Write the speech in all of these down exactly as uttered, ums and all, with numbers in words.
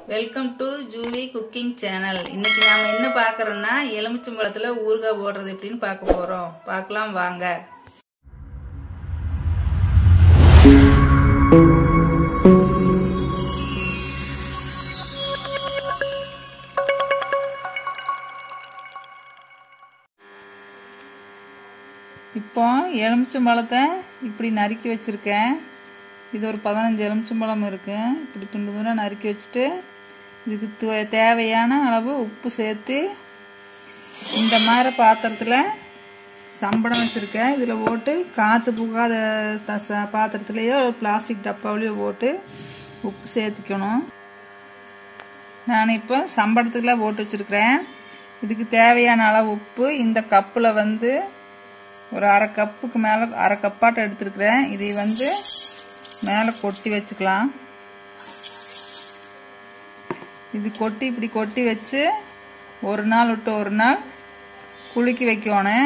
Welcome to Juvi cooking channel. இன்னைக்கு நாம என்ன பார்க்கறோம்னா எலுமிச்சம்பழத்துல ஊறுகாய் போடுறது எப்படின்னு பார்க்க போறோம். பார்க்கலாம் வாங்க. இப்போ எலுமிச்சம்பழத்தை இப்படி நறுக்கி வச்சிருக்கேன். இது ஒரு பதினஞ்சு எலுமிச்சம்பழம் இருக்கு. இப்படி துண்டு துண்டா நறுக்கி வச்சுட்டு இதுக்கு தேவையான அளவு உப்பு சேர்த்து இந்த மாதிரி பாத்திரத்தில் சம்படம் வச்சுருக்கேன். இதில் போட்டு காற்று புகாத பாத்திரத்துலேயோ பிளாஸ்டிக் டப்பாவிலையோ போட்டு உப்பு சேர்த்துக்கணும். நான் இப்போ சம்படத்துக்குள்ள போட்டு வச்சுருக்கிறேன். இதுக்கு தேவையான அளவு உப்பு இந்த கப்பில் வந்து ஒரு அரை கப்புக்கு மேலே அரை கப்பாட்டம் எடுத்துருக்கிறேன். இதை வந்து மேலே கொட்டி வச்சுக்கலாம். இது கொட்டி இப்படி கொட்டி வச்சு ஒரு நாள் விட்டு ஒரு நாள் குலுக்கி வைக்கணும்.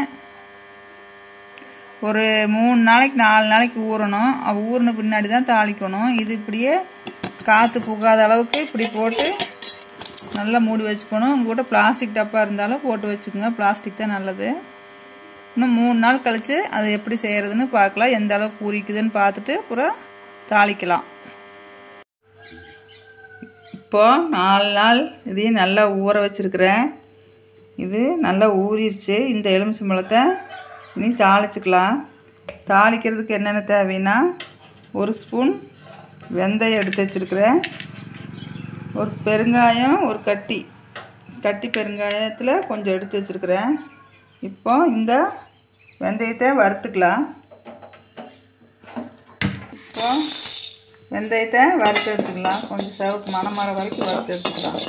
ஒரு மூணு நாளைக்கு நாலு நாளைக்கு ஊறணும். ஊறின பின்னாடி தான் தாளிக்கணும். இது இப்படியே காற்று புகாத அளவுக்கு இப்படி போட்டு நல்லா மூடி வச்சுக்கணும். உங்கள்கிட்ட பிளாஸ்டிக் டப்பா இருந்தாலும் போட்டு வச்சுக்கோங்க. பிளாஸ்டிக் தான் நல்லது. இன்னும் மூணு நாள் கழிச்சு அதை எப்படி செய்யறதுன்னு பார்க்கலாம். எந்த அளவுக்கு ஊறிக்குதுன்னு பார்த்துட்டு அப்புறம் தாளிக்கலாம். இப்போ நாலு நாள் இதையும் நல்லா ஊற வச்சிருக்கிறேன். இது நல்லா ஊறிடுச்சு. இந்த எலுமிச்சம்பழத்தை இனி தாளிச்சுக்கலாம். தாளிக்கிறதுக்கு என்னென்ன தேவைன்னா ஒரு ஸ்பூன் வெந்தயம் எடுத்து வச்சுருக்கிறேன். ஒரு பெருங்காயம் ஒரு கட்டி கட்டி பெருங்காயத்தில் கொஞ்சம் எடுத்து வச்சுருக்கிறேன். இப்போ இந்த வெந்தயத்தை வறுத்துக்கலாம். இப்போ வெந்தயத்தை வறுத்து எடுத்துக்கலாம். கொஞ்சம் செவப்பு மணம் வர வரைக்கும் வறுத்து எடுத்துக்கலாம்.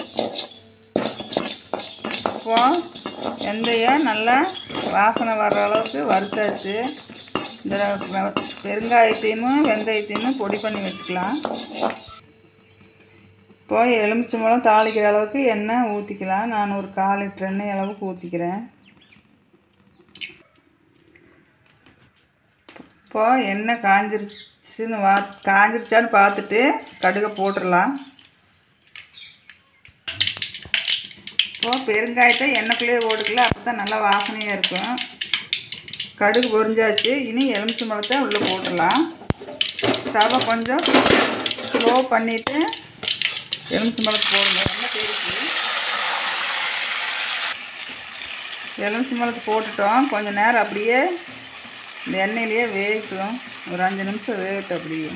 இப்போ வெந்தயம் நல்லா வாசனை வர்ற அளவுக்கு வறுத்தாச்சு. இந்த பெருங்காயத்தையும் வெந்தயத்தையும் பொடி பண்ணி வச்சுக்கலாம். இப்போ எலுமிச்சம்பழம் தாளிக்கிற அளவுக்கு எண்ணெய் ஊற்றிக்கலாம். நான் ஒரு கால் லிட்டர் எண்ணெய் அளவுக்கு ஊற்றிக்கிறேன். இப்போ எண்ணெய் காஞ்சிருச்சுன்னு வா காஞ்சிருச்சான்னு பார்த்துட்டு கடுகை போட்டுடலாம். இப்போது பெருங்காயத்தை எண்ணெய்க்குள்ளேயே போட்டுக்கலாம். அப்போ தான் நல்லா வாசனையாக இருக்கும். கடுகு பொரிஞ்சாச்சு. இனி எலுமிச்சம்பழத்தை உள்ளே போட்டுடலாம். ஸ்டவ்வை கொஞ்சம் ஸ்லோ பண்ணிவிட்டு எலுமிச்சம்பழத்தை போடுங்க. எண்ணெய் தெரிச்சு எலுமிச்சம்பழத்தை போட்டுட்டோம். கொஞ்சம் நேரம் அப்படியே இந்த எண்ணெயிலேயே வேகட்டும். ஒரு அஞ்சு நிமிஷம் வேகட்டும். அப்படியே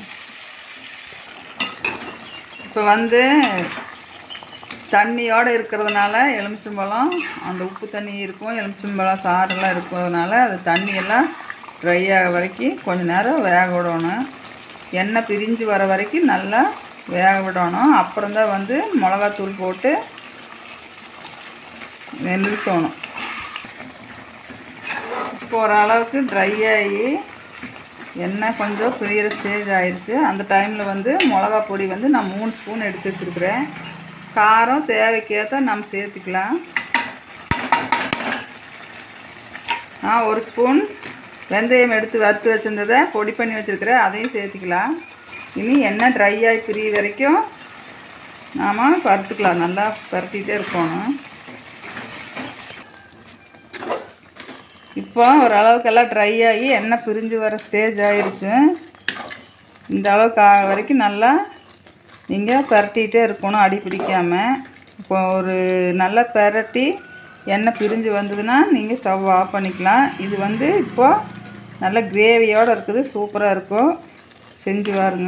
இப்போ வந்து தண்ணியோடு இருக்கிறதுனால எலுமிச்சம்பழம் அந்த உப்பு தண்ணி இருக்கும், எலுமிச்சம்பழம் சாரெல்லாம் இருக்கிறதுனால அது தண்ணியெல்லாம் ட்ரை ஆக வரைக்கும் கொஞ்சம் நேரம் வேக விடணும். எண்ணெய் பிரிஞ்சு வர வரைக்கும் நல்லா வேக விடணும். அப்புறம்தான் வந்து மிளகாத்தூள் போட்டு நிறுத்தணும். இப்போ ஓரளவுக்கு ட்ரை ஆகி எண்ணெய் கொஞ்சம் பிரியிற ஸ்டேஜ் ஆயிடுச்சு. அந்த டைமில் வந்து மிளகா பொடி வந்து நான் மூணு ஸ்பூன் எடுத்து வச்சுருக்கிறேன். காரம் தேவைக்கேற்ற நம்ம சேர்த்துக்கலாம். நான் ஒரு ஸ்பூன் வெந்தயம் எடுத்து வறுத்து வச்சுருந்ததை பொடி பண்ணி வச்சுருக்கிறேன். அதையும் சேர்த்துக்கலாம். இனி எண்ணெய் ட்ரை ஆகி பிரிய வரைக்கும் நாம் பருத்துக்கலாம். நல்லா பரட்டிகிட்டே இருக்கணும். இப்போ ஓரளவுக்கெல்லாம் ட்ரை ஆகி எண்ணெய் பிரிஞ்சு வர ஸ்டேஜ் ஆயிடுச்சு. இந்த அளவுக்கு ஆக வரைக்கும் நல்லா நீங்கள் பரட்டிகிட்டே இருக்கணும், அடி பிடிக்காமல். இப்போ ஒரு நல்லா பரட்டி எண்ணெய் பிரிஞ்சு வந்ததுன்னா நீங்கள் ஸ்டவ் ஆஃப் பண்ணிக்கலாம். இது வந்து இப்போது நல்ல கிரேவியோடு இருக்குது. சூப்பராக இருக்கும். செஞ்சு பாருங்க.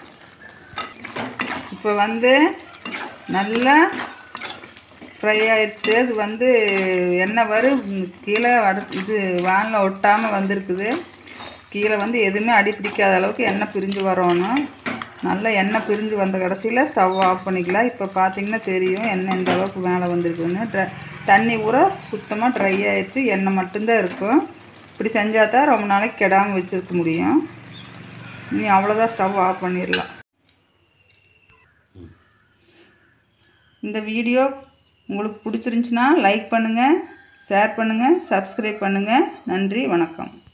இப்போ வந்து நல்லா ஃப்ரை ஆயிடுச்சு. அது வந்து எண்ணெய் வரும் கீழே அடு இது வானில் ஒட்டாமல் வந்திருக்குது. கீழே வந்து எதுவுமே அடி பிடிக்காத அளவுக்கு எண்ணெய் பிரிஞ்சு வரணும். நல்லா எண்ணெய் பிரிஞ்சு வந்த கடைசியில் ஸ்டவ் ஆஃப் பண்ணிக்கலாம். இப்போ பார்த்தீங்கன்னா தெரியும் எண்ணெய் இந்த அளவுக்கு மேலே வந்திருக்குதுன்னு. ட்ரை தண்ணி ஊற சுத்தமாக ட்ரை ஆயிடுச்சு. எண்ணெய் மட்டும்தான் இருக்கும். இப்படி செஞ்சால் தான் ரொம்ப நாளைக்கு கெடாமல் வச்சுருக்க முடியும். இனி அவ்வளோதான், ஸ்டவ் ஆஃப் பண்ணிடலாம். இந்த வீடியோ உங்களுக்கு பிடிச்சிருந்துச்சின்னா லைக் பண்ணுங்கள், ஷேர் பண்ணுங்கள், சப்ஸ்கிரைப் பண்ணுங்கள். நன்றி, வணக்கம்.